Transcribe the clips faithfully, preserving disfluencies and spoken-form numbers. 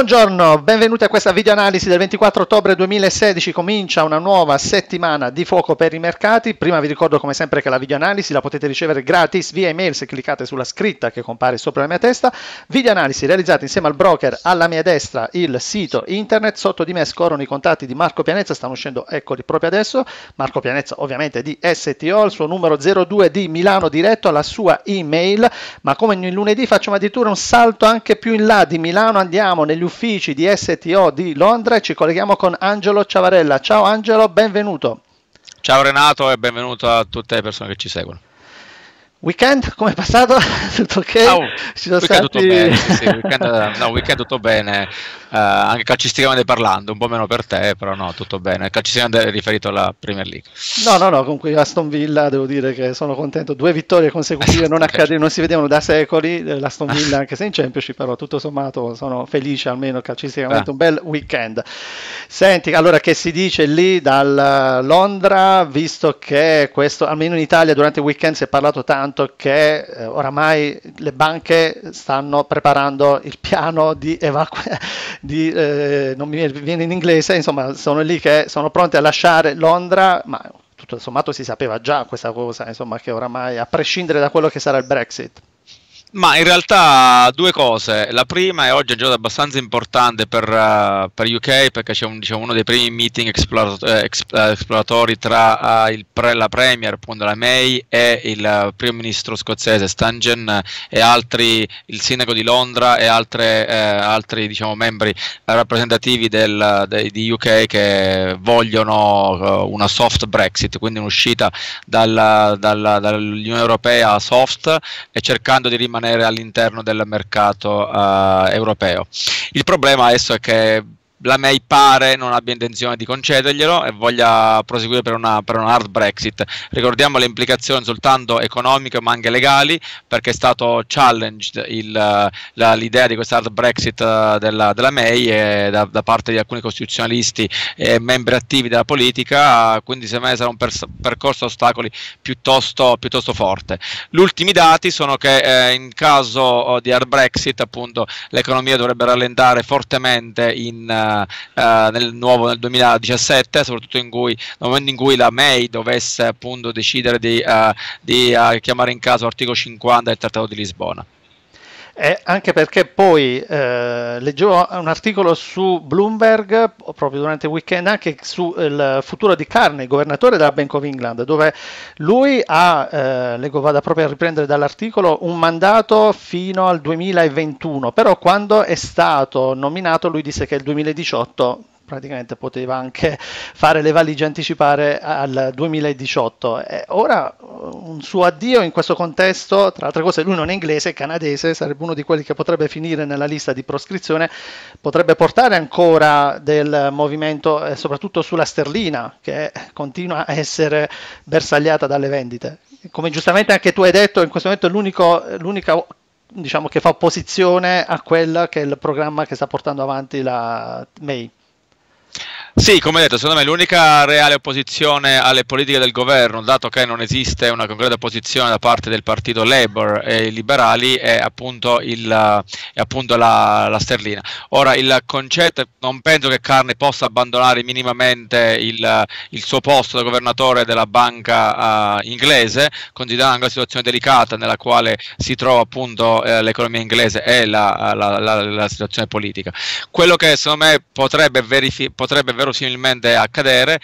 Buongiorno, benvenuti a questa videoanalisi del ventiquattro ottobre duemilasedici. Comincia una nuova settimana di fuoco per i mercati. Prima vi ricordo come sempre che la videoanalisi la potete ricevere gratis via email se cliccate sulla scritta che compare sopra la mia testa. Videoanalisi realizzata insieme al broker alla mia destra, il sito internet. Sotto di me scorrono i contatti di Marco Pianezza, stanno uscendo eccoli proprio adesso. Marco Pianezza ovviamente di S T O, il suo numero zero due di Milano diretto alla sua email, ma come ogni lunedì facciamo addirittura un salto anche più in là di Milano, andiamo negli uffici di S T O di Londra e ci colleghiamo con Angelo Ciavarella. Ciao Angelo, benvenuto. Ciao Renato e benvenuto a tutte le persone che ci seguono. Weekend, come è passato? Tutto ok? Oh, ci sono weekend stati... tutto bene, sì, sì, weekend, no, weekend tutto bene, uh, anche calcisticamente parlando, un po' meno per te, però no, tutto bene. Calcisticamente riferito alla Premier League. No, no, no, comunque Aston Villa, devo dire che sono contento, due vittorie consecutive, non, accade, non si vedevano da secoli, l'Aston Villa anche se in Championship, però tutto sommato sono felice, almeno calcisticamente, ah. un bel weekend. Senti, allora che si dice lì dal Londra, visto che questo, almeno in Italia durante il weekend si è parlato tanto che eh, oramai le banche stanno preparando il piano di evacuazione, di, eh, non mi viene in inglese, insomma sono lì che sono pronti a lasciare Londra, ma tutto sommato si sapeva già questa cosa, insomma, che oramai a prescindere da quello che sarà il Brexit. Ma in realtà due cose. La prima è oggi è un giorno abbastanza importante per, uh, per U K, perché c'è un, diciamo, uno dei primi meeting esplorato, eh, esploratori tra uh, il pre, la Premier, appunto la May, e il uh, primo ministro scozzese Stangen uh, e altri, il sindaco di Londra e altre, eh, altri diciamo, membri uh, rappresentativi del, de, di U K che vogliono uh, una soft Brexit, quindi un'uscita dalla, dalla, dall'Unione Europea soft e cercando di rimanere all'interno del mercato uh, europeo. Il problema adesso è che la May pare non abbia intenzione di concederglielo e voglia proseguire per una, per una hard Brexit. Ricordiamo le implicazioni soltanto economiche ma anche legali, perché è stato challenged l'idea di questa hard Brexit della, della May e da, da parte di alcuni costituzionalisti e membri attivi della politica, quindi secondo me sarà un per, percorso a ostacoli piuttosto, piuttosto forte. Gli ultimi dati sono che eh, in caso di hard Brexit appunto l'economia dovrebbe rallentare fortemente in Uh, nel nuovo nel duemiladiciassette, soprattutto in cui, nel momento in cui la May dovesse appunto decidere di, uh, di uh, chiamare in caso l'articolo cinquanta del Trattato di Lisbona. Eh, anche perché poi eh, leggevo un articolo su Bloomberg proprio durante il weekend anche sul futuro di Carney, governatore della Bank of England, dove lui ha, eh, leggo, vado proprio a riprendere dall'articolo, un mandato fino al duemilaventuno, però quando è stato nominato lui disse che il duemiladiciotto praticamente poteva anche fare le valigie, anticipare al duemiladiciotto. E ora un suo addio in questo contesto, tra altre cose lui non è inglese, è canadese, sarebbe uno di quelli che potrebbe finire nella lista di proscrizione, potrebbe portare ancora del movimento eh, soprattutto sulla sterlina, che continua a essere bersagliata dalle vendite. Come giustamente anche tu hai detto, in questo momento è l'unica diciamo che fa opposizione a quella che è il programma che sta portando avanti la May. Sì, come detto, secondo me l'unica reale opposizione alle politiche del governo, dato che non esiste una concreta opposizione da parte del partito Labour e i liberali, è appunto, il, è appunto la, la sterlina. Ora, il concetto, non penso che Carney possa abbandonare minimamente il, il suo posto da governatore della banca uh, inglese, considerando anche la situazione delicata nella quale si trova appunto eh, l'economia inglese e la, la, la, la situazione politica. Quello che secondo me potrebbe verificare potrebbe verosimilmente accadere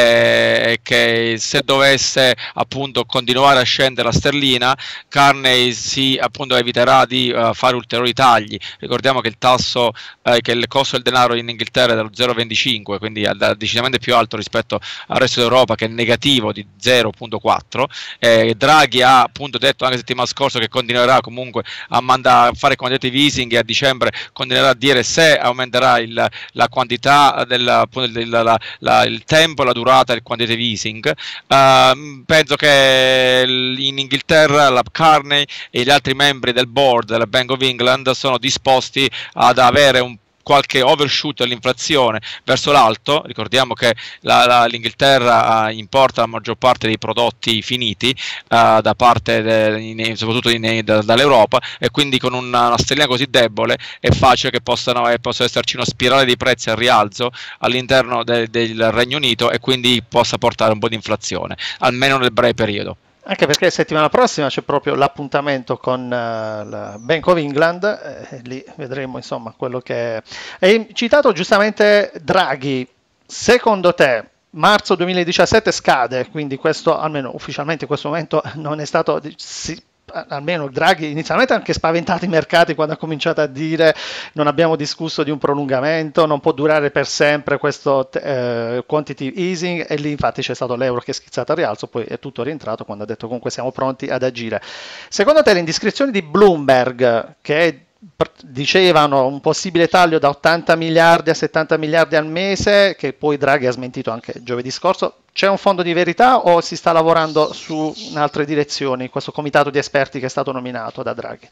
è che se dovesse appunto continuare a scendere la sterlina, Carney si appunto eviterà di uh, fare ulteriori tagli. Ricordiamo che il tasso eh, che il costo del denaro in Inghilterra è dello zero virgola venticinque, quindi è decisamente più alto rispetto al resto d'Europa, che è negativo di zero virgola quattro. eh, Draghi ha appunto detto anche settimana scorsa che continuerà comunque a, a fare quantitative easing e a dicembre continuerà a dire se aumenterà il, la quantità del appunto il, la, la, il tempo, la durata del quantitative easing. Uh, penso che in Inghilterra la Carney e gli altri membri del board della Bank of England sono disposti ad avere un qualche overshoot dell'inflazione verso l'alto. Ricordiamo che la, la, l'Inghilterra uh, importa la maggior parte dei prodotti finiti uh, da parte de, in, soprattutto in, da, dall'Europa, e quindi con una, una sterlina così debole è facile che possano, eh, possa esserci una spirale dei prezzi al rialzo all'interno de, del Regno Unito, e quindi possa portare un po' di inflazione, almeno nel breve periodo. Anche perché settimana prossima c'è proprio l'appuntamento con uh, la Bank of England, e lì vedremo insomma quello che è. Hai citato giustamente Draghi. Secondo te marzo duemiladiciassette scade, quindi questo almeno ufficialmente in questo momento non è stato, sì, almeno Draghi inizialmente ha anche spaventato i mercati quando ha cominciato a dire non abbiamo discusso di un prolungamento, non può durare per sempre questo eh, quantitative easing, e lì infatti c'è stato l'euro che è schizzato al rialzo, poi è tutto rientrato quando ha detto comunque siamo pronti ad agire. Secondo te le indiscrezioni di Bloomberg, che dicevano un possibile taglio da ottanta miliardi a settanta miliardi al mese, che poi Draghi ha smentito anche giovedì scorso, c'è un fondo di verità o si sta lavorando su in altre direzioni, questo comitato di esperti che è stato nominato da Draghi?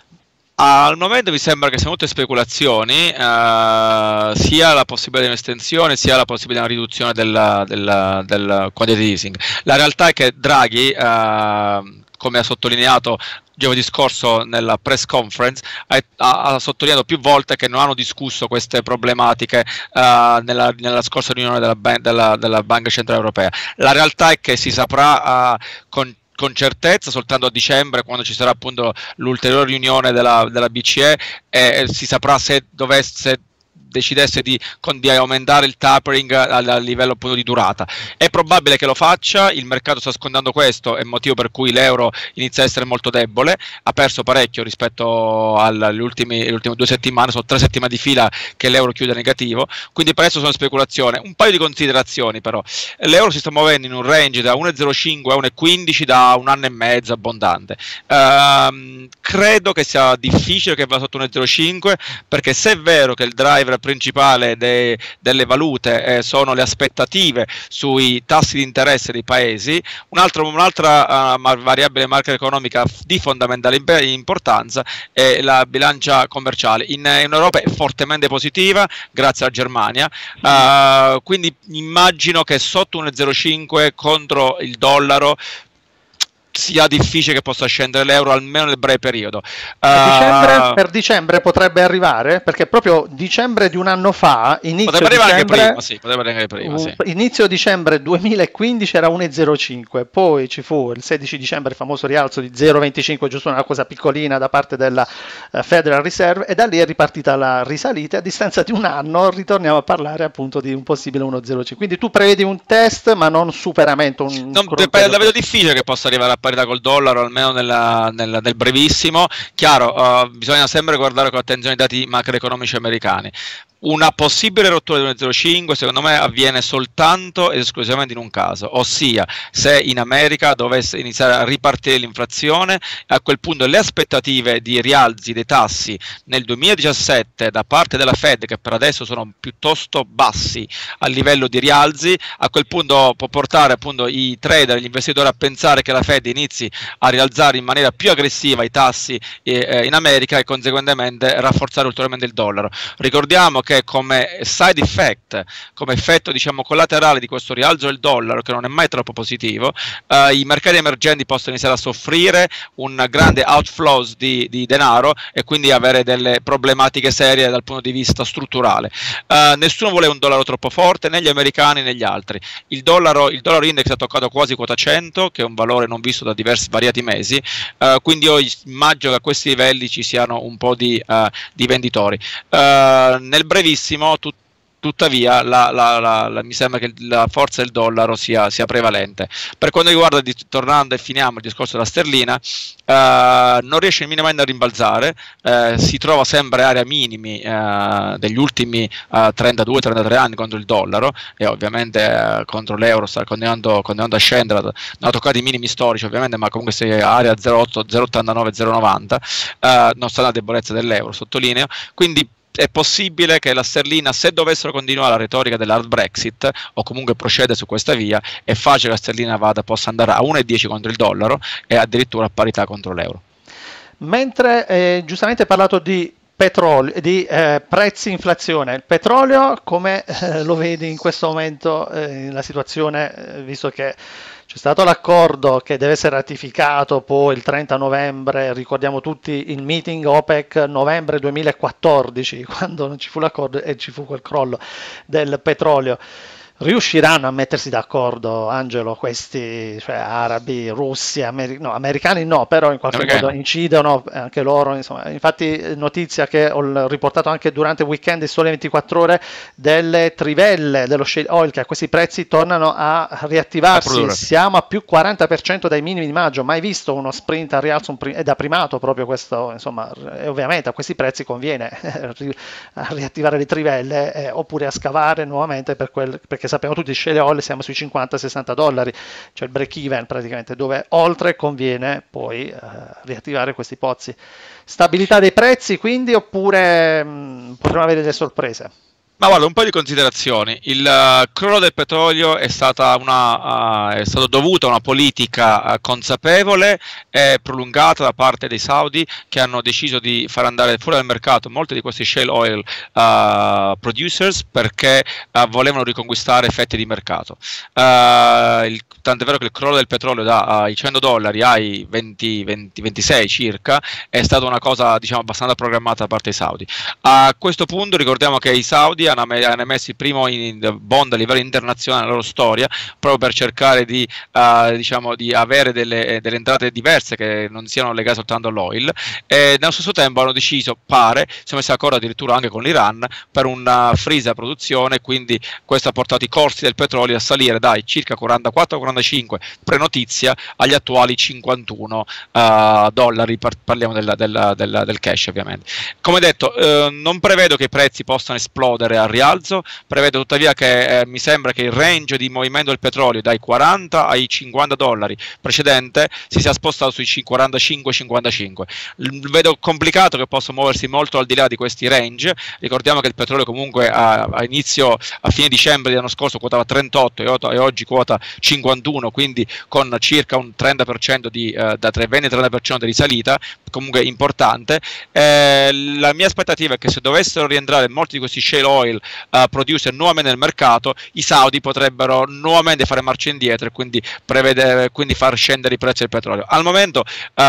Al momento mi sembra che siano tutte speculazioni, eh, sia la possibilità di un'estensione sia la possibilità di una riduzione del, del, del quantitative easing. La realtà è che Draghi, eh, come ha sottolineato giovedì scorso nella press conference, ha, ha sottolineato più volte che non hanno discusso queste problematiche uh, nella, nella scorsa riunione della, della, della Banca Centrale Europea. La realtà è che si saprà uh, con con certezza soltanto a dicembre, quando ci sarà appunto l'ulteriore riunione della, della B C E, e si saprà se dovesse decidesse di, di aumentare il tapering a, a livello appunto di durata. È probabile che lo faccia, il mercato sta scontando questo, è il motivo per cui l'euro inizia a essere molto debole, ha perso parecchio rispetto alle ultime, alle ultime due settimane, sono tre settimane di fila che l'euro chiude negativo, quindi per adesso sono speculazioni. Un paio di considerazioni però: l'euro si sta muovendo in un range da uno virgola zero cinque a uno virgola quindici da un anno e mezzo abbondante. Uh, credo che sia difficile che vada sotto uno virgola zero cinque, perché se è vero che il driver principale de, delle valute eh, sono le aspettative sui tassi di interesse dei paesi, un altro, un'altra uh, variabile macroeconomica di fondamentale importanza è la bilancia commerciale. In, in Europa è fortemente positiva grazie alla Germania, uh, quindi immagino che sotto uno virgola zero cinque contro il dollaro sia difficile che possa scendere l'euro, almeno nel breve periodo. Per, uh, dicembre, per dicembre potrebbe arrivare, perché proprio dicembre di un anno fa, inizio potrebbe arrivare dicembre, anche prima, sì, potrebbe arrivare prima, uh, sì. Inizio dicembre duemilaquindici era uno virgola zero cinque, poi ci fu il sedici dicembre il famoso rialzo di zero virgola venticinque, giusto una cosa piccolina da parte della uh, Federal Reserve, e da lì è ripartita la risalita, e a distanza di un anno ritorniamo a parlare appunto di un possibile uno virgola zero cinque. Quindi tu prevedi un test ma non superamento. Un non, la vedo difficile che possa arrivare a parità col dollaro, almeno nella, nella, nel brevissimo. Chiaro, uh, bisogna sempre guardare con attenzione i dati macroeconomici americani. Una possibile rottura di uno virgola zero cinque secondo me avviene soltanto ed esclusivamente in un caso, ossia se in America dovesse iniziare a ripartire l'inflazione. A quel punto le aspettative di rialzi dei tassi nel duemiladiciassette da parte della Fed, che per adesso sono piuttosto bassi a livello di rialzi, a quel punto può portare appunto i trader, gli investitori a pensare che la Fed inizi a rialzare in maniera più aggressiva i tassi eh, in America, e conseguentemente rafforzare ulteriormente il dollaro. Ricordiamo che che come side effect, come effetto diciamo collaterale di questo rialzo del dollaro, che non è mai troppo positivo, eh, i mercati emergenti possono iniziare a soffrire un grande outflows di, di denaro, e quindi avere delle problematiche serie dal punto di vista strutturale. Eh, nessuno vuole un dollaro troppo forte, né gli americani né gli altri. Il dollaro, il dollaro index ha toccato quasi quota cento, che è un valore non visto da diversi svariati mesi, eh, quindi io immagino che a questi livelli ci siano un po' di, uh, di venditori. Uh, nel brevissimo, tut tuttavia la, la, la, la, mi sembra che la forza del dollaro sia, sia prevalente. Per quanto riguarda, di, tornando e finiamo il discorso della sterlina, eh, non riesce minimamente a rimbalzare, eh, si trova sempre area minimi eh, degli ultimi eh, trentadue trentatré anni contro il dollaro, e ovviamente eh, contro l'euro sta continuando, continuando a scendere, non ha toccato i minimi storici ovviamente, ma comunque si è area zero virgola otto, zero virgola ottantanove, zero virgola novanta, eh, non sta la debolezza dell'euro, sottolineo. Quindi è possibile che la sterlina, se dovessero continuare la retorica dell'hard Brexit o comunque procede su questa via, è facile che la sterlina vada, possa andare a uno virgola dieci contro il dollaro e addirittura a parità contro l'euro. Mentre eh, giustamente hai parlato di petrolio, di eh, prezzi, inflazione. Il petrolio, come eh, lo vedi in questo momento, eh, la situazione, eh, visto che c'è stato l'accordo che deve essere ratificato poi il trenta novembre, ricordiamo tutti il meeting OPEC novembre duemilaquattordici, quando non ci fu l'accordo e ci fu quel crollo del petrolio. Riusciranno a mettersi d'accordo, Angelo, questi, cioè arabi, russi, ameri- no, americani no, però in qualche Perché modo no? incidono anche loro, insomma. Infatti notizia che ho riportato anche durante il weekend di Sole ventiquattro Ore delle trivelle dello shale oil, che a questi prezzi tornano a A riattivarsi. produrre. Siamo a più quaranta per cento dai minimi di maggio, mai visto uno sprint al rialzo, un pri- è da primato proprio questo, insomma, e ovviamente a questi prezzi conviene ri- a riattivare le trivelle eh, oppure a scavare nuovamente per quel, perché sappiamo tutti, shale oil siamo sui cinquanta sessanta dollari, cioè il break even praticamente, dove oltre conviene poi eh, riattivare questi pozzi. Stabilità dei prezzi quindi, oppure mh, potremo avere delle sorprese? Ma guarda, un po' di considerazioni. Il uh, crollo del petrolio è stata una, uh, è stato dovuto a una politica uh, consapevole e prolungata da parte dei saudi, che hanno deciso di far andare fuori dal mercato molti di questi shale oil uh, producers, perché uh, volevano riconquistare fette di mercato. Uh, il, tant'è vero che il crollo del petrolio dai uh, cento dollari ai venti, venti, ventisei circa è stata una cosa, diciamo, abbastanza programmata da parte dei saudi. A questo punto ricordiamo che i saudi hanno, hanno emesso il primo in bond a livello internazionale nella loro storia, proprio per cercare di, uh, diciamo, di avere delle, delle entrate diverse che non siano legate soltanto all'oil, e nello stesso tempo hanno deciso, pare, si sono messi d'accordo addirittura anche con l'Iran per una freeze della produzione, quindi questo ha portato i costi del petrolio a salire dai circa quarantaquattro quarantacinque pre-notizia agli attuali cinquantuno uh, dollari, par- parliamo della, della, della, del cash ovviamente. Come detto, eh, non prevedo che i prezzi possano esplodere al rialzo, prevedo tuttavia che eh, mi sembra che il range di movimento del petrolio dai quaranta ai cinquanta dollari precedente si sia spostato sui quarantacinque cinquantacinque. L- vedo complicato che possa muoversi molto al di là di questi range. Ricordiamo che il petrolio comunque a, a inizio, a fine dicembre dell'anno scorso quotava trentotto e, e oggi quota cinquantuno, quindi con circa un trenta per cento di, eh, da tra il venti e il trenta per cento di risalita, comunque importante. Eh, la mia aspettativa è che se dovessero rientrare molti di questi shale oil uh, producer nuovamente nel mercato, i saudi potrebbero nuovamente fare marcia indietro e quindi, prevedere, quindi far scendere i prezzi del petrolio. Al momento uh,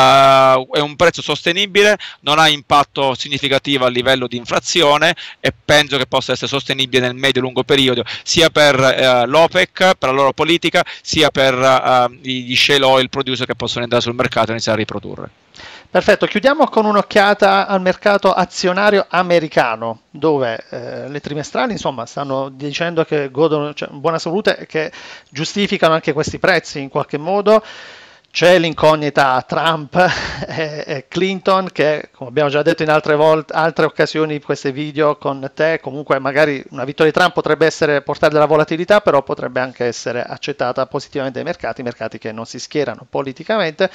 è un prezzo sostenibile, non ha impatto significativo a livello di inflazione e penso che possa essere sostenibile nel medio-lungo periodo, sia per uh, l'OPEC, per la loro politica, sia per uh, gli shale oil producer che possono entrare sul mercato e iniziare a riprodurre. Perfetto, chiudiamo con un'occhiata al mercato azionario americano, dove eh, le trimestrali, insomma, stanno dicendo che godono, cioè, buona salute e che giustificano anche questi prezzi in qualche modo. C'è l'incognita Trump e, e Clinton, che, come abbiamo già detto in altre volte, altre occasioni di questi video con te, comunque magari una vittoria di Trump potrebbe essere portare della volatilità, però potrebbe anche essere accettata positivamente dai mercati, mercati che non si schierano politicamente.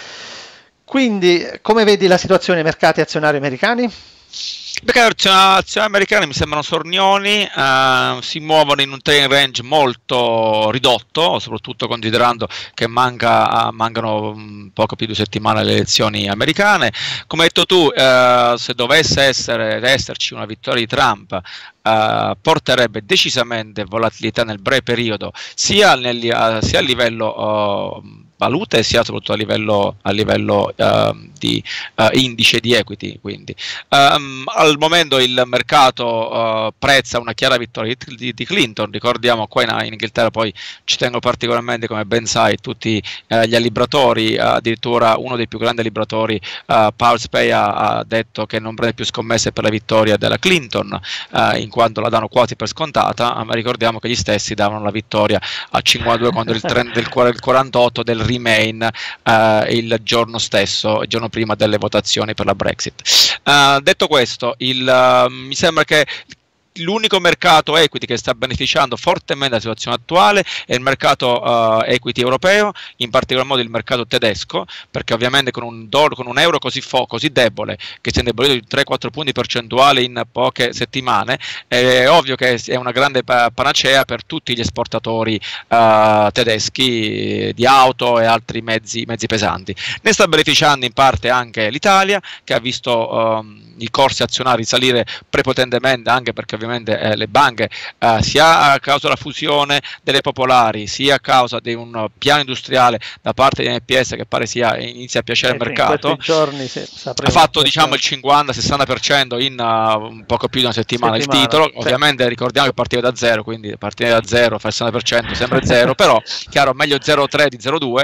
Quindi, come vedi la situazione dei mercati azionari americani? Perché le azioni americane mi sembrano sornioni, eh, si muovono in un trading range molto ridotto, soprattutto considerando che manca, mancano um, poco più di due settimane alle elezioni americane. Come hai detto tu, eh, se dovesse essere, esserci una vittoria di Trump, Uh, porterebbe decisamente volatilità nel breve periodo, sia, nel, uh, sia a livello uh, valute, sia soprattutto a livello, a livello uh, di uh, indice di equity. Quindi um, al momento il mercato uh, prezza una chiara vittoria di, di, di Clinton. Ricordiamo qua in, in Inghilterra, poi ci tengo particolarmente, come ben sai, tutti uh, gli allibratori, uh, addirittura uno dei più grandi allibratori, uh, Powell Spey, ha, ha detto che non prende più scommesse per la vittoria della Clinton, uh, in quanto la danno quasi per scontata, ma ricordiamo che gli stessi davano la vittoria a cinquantadue contro il, trenta, del quarantotto del Remain uh, il giorno stesso, il giorno prima delle votazioni per la Brexit. Uh, detto questo, il, uh, mi sembra che l'unico mercato equity che sta beneficiando fortemente della situazione attuale è il mercato uh, equity europeo, in particolar modo il mercato tedesco, perché ovviamente con un, dollaro, con un euro così, fo- così debole, che si è indebolito di tre quattro punti percentuali in poche settimane, è ovvio che è una grande panacea per tutti gli esportatori uh, tedeschi di auto e altri mezzi, mezzi pesanti. Ne sta beneficiando in parte anche l'Italia, che ha visto um, i corsi azionari salire prepotentemente, anche perché ovviamente eh, le banche, eh, sia a causa della fusione delle popolari, sia a causa di un piano industriale da parte di N P S che pare sia inizia a piacere Eh al sì, in mercato, questi giorni sì, ha sapremo fatto questo- diciamo il cinquanta sessanta per cento in uh, un poco più di una settimana, Settimana, il titolo. sì. Ovviamente ricordiamo che partiva da zero, quindi partire da zero, fare il sessanta per cento sempre zero, però chiaro, meglio zero virgola tre di zero virgola due.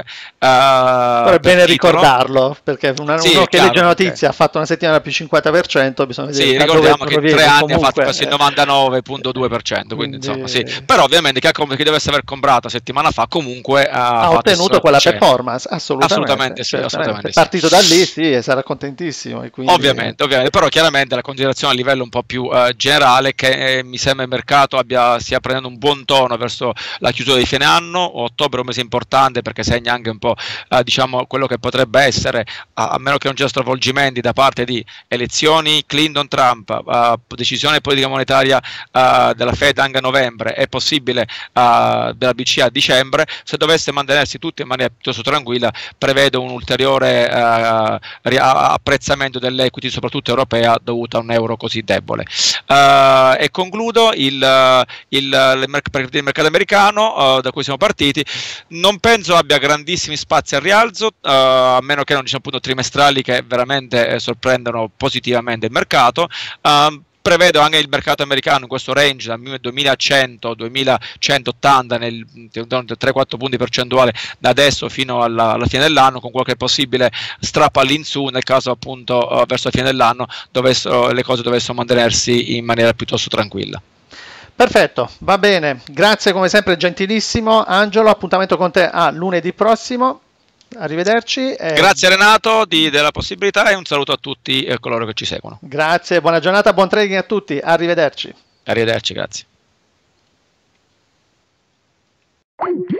Uh, Però è bene ricordarlo, perché una- Sì, uno è che chiaro, legge la perché- notizia ha fatto una settimana più cinquanta per cento, bisogna vedere Sì, da ricordiamo dove che in proviene tre anni ha fatto comunque, quasi il eh. novantanove virgola due per cento, quindi, Quindi- insomma sì. Però ovviamente chi, ha, com- chi dovesse aver comprato settimana fa comunque ha, ha fatto ottenuto quella piacere. performance, assolutamente. Assolutamente sì, certamente. assolutamente È sì. partito da lì, sì, e sarà contentissimo. E quindi... Ovviamente, ovviamente, però chiaramente la considerazione a livello un po' più eh, generale che eh, mi sembra il mercato abbia, stia prendendo un buon tono verso la chiusura di fine anno. Ottobre è un mese importante perché segna anche un po' eh, diciamo quello che potrebbe essere, a, a meno che non ci siano stravolgimenti da parte di elezioni Clinton-Trump, eh, decisione politica monetaria eh, della Fed anche a novembre, è possibile eh, della B C E a dicembre. Se dovesse mantenersi tutto in maniera piuttosto tranquilla, prevedo un ulteriore eh, ria- apprezzamento dell'equity, soprattutto europea, dovuto a un euro così debole. Uh, e concludo il, il, il, merc- il mercato americano uh, da cui siamo partiti. Non penso abbia grandissimi spazi al rialzo, uh, a meno che non ci siano appunto trimestrali che veramente eh, sorprendono positivamente il mercato. Uh, Prevedo anche il mercato americano in questo range da duemilacento duemilacentoottanta nel tre quattro punti percentuali da adesso fino alla, alla fine dell'anno, con qualche possibile strappo all'insù nel caso appunto uh, verso la fine dell'anno dovessero, le cose dovessero mantenersi in maniera piuttosto tranquilla. Perfetto, va bene. Grazie come sempre, gentilissimo Angelo. Appuntamento con te a lunedì prossimo. Arrivederci. E... Grazie Renato di, della possibilità, e un saluto a tutti e a coloro che ci seguono. Grazie, buona giornata, buon trading a tutti. Arrivederci. Arrivederci, grazie.